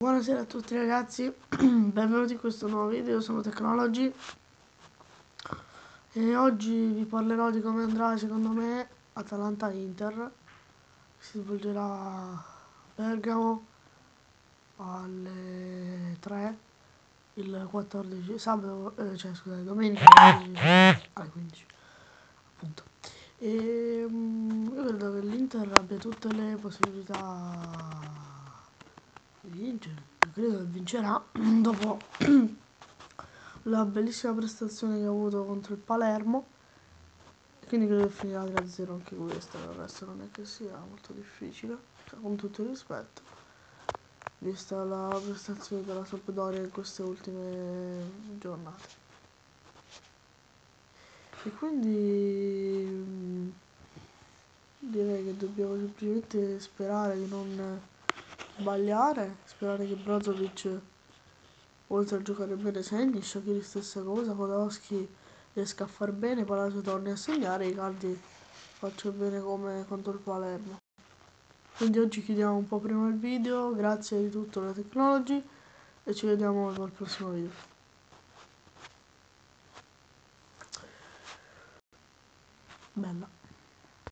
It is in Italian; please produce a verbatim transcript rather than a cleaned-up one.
Buonasera a tutti ragazzi, benvenuti in questo nuovo video. Sono Technology e oggi vi parlerò di come andrà secondo me Atalanta-Inter, che si svolgerà a Bergamo alle tre il quattordici sabato, eh, cioè scusate, domenica alle quindici appunto. E um, io credo che l'Inter abbia tutte le possibilità di vincere. Io credo che vincerà dopo la bellissima prestazione che ha avuto contro il Palermo, quindi credo che finirà tre a zero anche questa. Del resto non è che sia molto difficile, cioè, con tutto il rispetto, vista la prestazione della Sampdoria in queste ultime giornate. E quindi mh, direi che dobbiamo semplicemente sperare di non sbagliare, sperare che Brozovic, oltre a giocare bene, segni, Shaqiri stessa cosa, Podolski riesca a far bene, Palacio torni a segnare, Icardi faccia bene come contro il Palermo. Quindi oggi chiudiamo un po' prima il video, grazie di tutto alla Technology e ci vediamo al prossimo video. Bella.